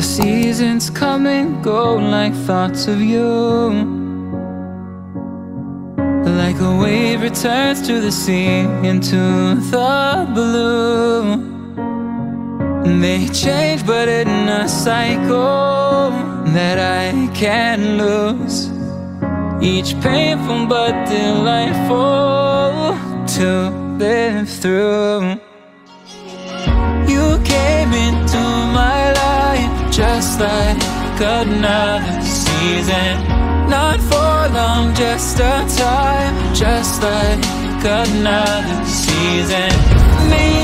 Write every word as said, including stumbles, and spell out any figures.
seasons come and go like thoughts of you. Like a wave returns to the sea, into the blue. They change but in a cycle that I can't lose. Each painful but delightful to live through. You came into my life just like another season. Not for long, just a time, just like another season. Me